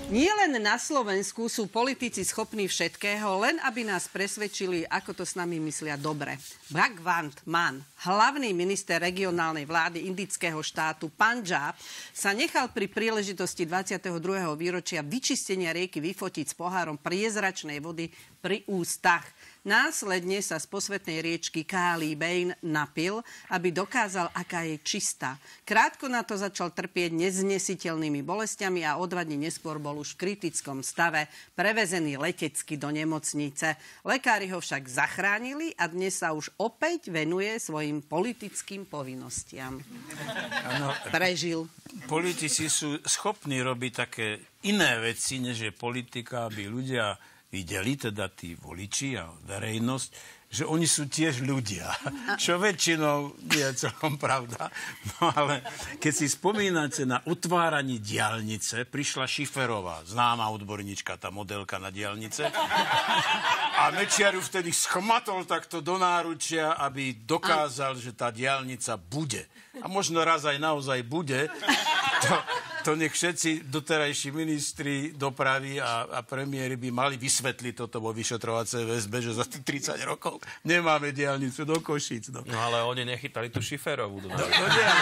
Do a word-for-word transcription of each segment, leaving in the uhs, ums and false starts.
Nie len na Slovensku sú politici schopní všetkého, len aby nás presvedčili, ako to s nami myslia dobre. Bhagwant Mann, hlavný minister regionálnej vlády indického štátu Pandžáb, sa nechal pri príležitosti dvadsiateho druhého výročia vyčistenia rieky vyfotiť s pohárom priezračnej vody pri ústach. Následne sa z posvätnej riečky Káli Bejn napil, aby dokázal, aká je čistá. Krátko na to začal trpieť neznesiteľnými bolestiami a o dva dni neskôr bol už v kritickom stave prevezený letecky do nemocnice. Lekári ho však zachránili a dnes sa už opäť venuje svojim politickým povinnostiam. Ano, prežil. Politici sú schopní robiť také iné veci, než je politika, aby ľudia videli, teda tí voliči a verejnosť, že oni sú tiež ľudia. Čo väčšinou nie je celkom pravda. No ale keď si spomínate na utváranie diaľnice, prišla Šiferová, známa odborníčka, tá modelka na diaľnice, a Mečiar ju vtedy schmatol takto do náručia, aby dokázal, že tá diaľnica bude. A možno raz aj naozaj bude. To, to nech všetci doterajší ministri dopravy a, a premiéry by mali vysvetliť toto vo vyšetrovacej väzbe, že za tých tridsať rokov nemáme diaľnicu do Košíc. No, no ale oni nechytali tú Šiferovú. No, no,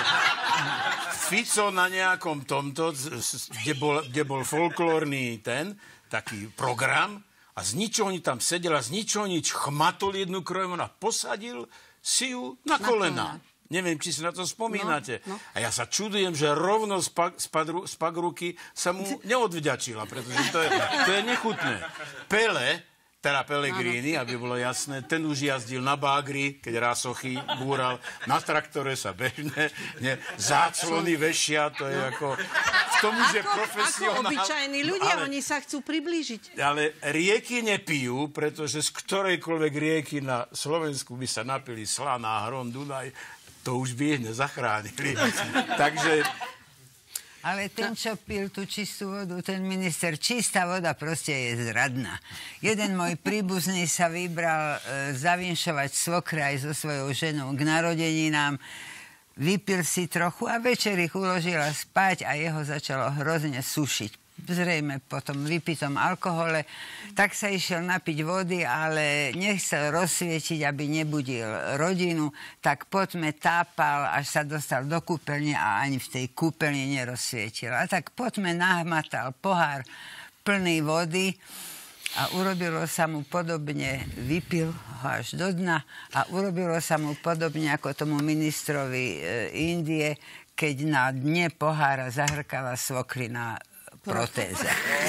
Fico na nejakom tomto, kde bol, kde bol folklórny ten, taký program, a z ničoho oni tam sedel a z ničoho nič chmatol jednu krojmu a posadil si ju na kolena. Neviem, či si na to spomínate. No, no. A ja sa čudujem, že rovno z pak ruky sa mu neodvďačila, pretože to je, to je nechutné. Pele, teda Pellegrini, aby bolo jasné, ten už jazdil na bágri, keď Rasochy búral, na traktore sa bežne, ne, záclony vešia, to je ako... V tom už je profesionál. Ako obyčajní ľudia, ale, oni sa chcú priblížiť. Ale rieky nepijú, pretože z ktorejkoľvek rieky na Slovensku by sa napili Slaná, Hron, Dunaj, to už by ich nezachránili. Takže... Ale ten, čo pil tú čistú vodu, ten minister, čistá voda proste je zradná. Jeden môj príbuzný sa vybral e, zavinšovať svokre aj so svojou ženou k narodeninám. Vypil si trochu a večer ich uložila spať a jeho začalo hrozne sušiť. Zrejme po tom vypitom alkohole, tak sa išiel napiť vody, ale nechcel rozsvietiť, aby nebudil rodinu, tak poďme tápal, až sa dostal do kúpeľne a ani v tej kúpeľni nerozsvietil. A tak poďme nahmatal pohár plný vody a urobilo sa mu podobne, vypil ho až do dna a urobilo sa mu podobne ako tomu ministrovi e, Indie, keď na dne pohára zahrkala svokrina protéza.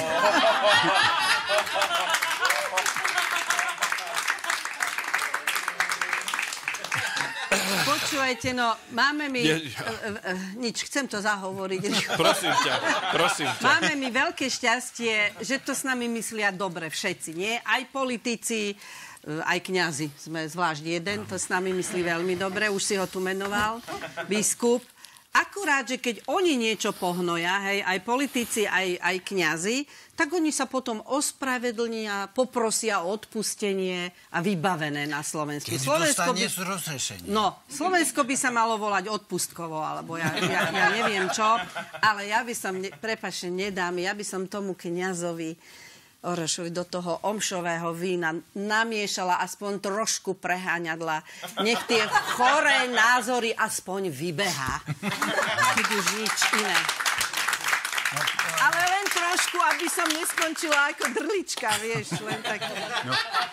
Počúvajte, no, máme mi... Je, ja. uh, uh, nič, chcem to zahovoriť. Prosím ťa, prosím ťa. Máme mi veľké šťastie, že to s nami myslia dobre všetci, nie? Aj politici, uh, aj kňazi. Sme zvlášť jeden, to s nami myslí veľmi dobre. Už si ho tu menoval, biskup. Akurát, že keď oni niečo pohnoja, hej, aj politici, aj, aj kňazi, tak oni sa potom ospravedlnia, poprosia o odpustenie a vybavené na Slovensku. Keď Slovensko dostane by... rozhrešenie. No, Slovensko by sa malo volať odpustkovo, alebo ja, ja, ja neviem čo, ale ja by som, ne, prepáčte, nedám, ja by som tomu kňazovi Orošovi do toho omšového vína namiešala aspoň trošku preháňadla. Nech tie choré názory aspoň vybehá. Keď už nič iné. Ale len trošku, aby som neskončila ako drlička, vieš, len tak. No.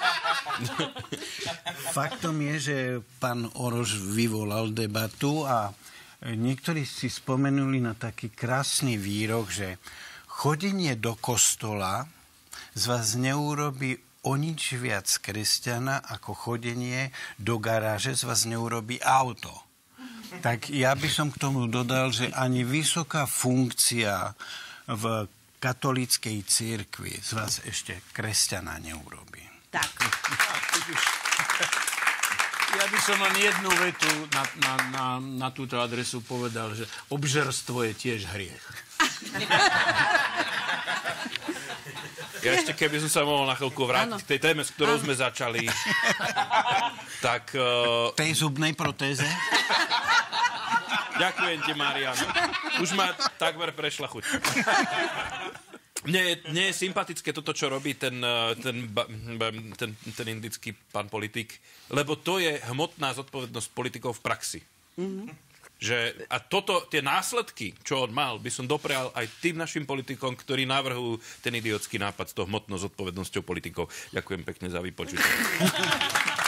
Faktom je, že pán Oroš vyvolal debatu a niektorí si spomenuli na taký krásny výrok, že chodenie do kostola z vás neurobi o nič viac kresťana, ako chodenie do garáže z vás neurobi auto. Tak ja by som k tomu dodal, že ani vysoká funkcia v katolíckej cirkvi z vás ešte kresťana neurobí. Tak. Ja by som len jednu vetu na, na, na, na túto adresu povedal, že obžerstvo je tiež hriech. Ja ešte, keby som sa mohol na chvíľku vrátiť k tej téme, s ktorou sme začali, tak... Uh... Tej zubnej protéze? Ďakujem ti, Marian. Už ma takmer prešla chuť. Mne, mne je sympatické toto, čo robí ten, ten, ten, ten indický pán politik, lebo to je hmotná zodpovednosť politikov v praxi. Mm-hmm. Že, a toto, tie následky, čo on mal, by som doprial aj tým našim politikom, ktorí navrhujú ten idiotský nápad s tou hmotnou zodpovednosťou politikov. Ďakujem pekne za vypočutie.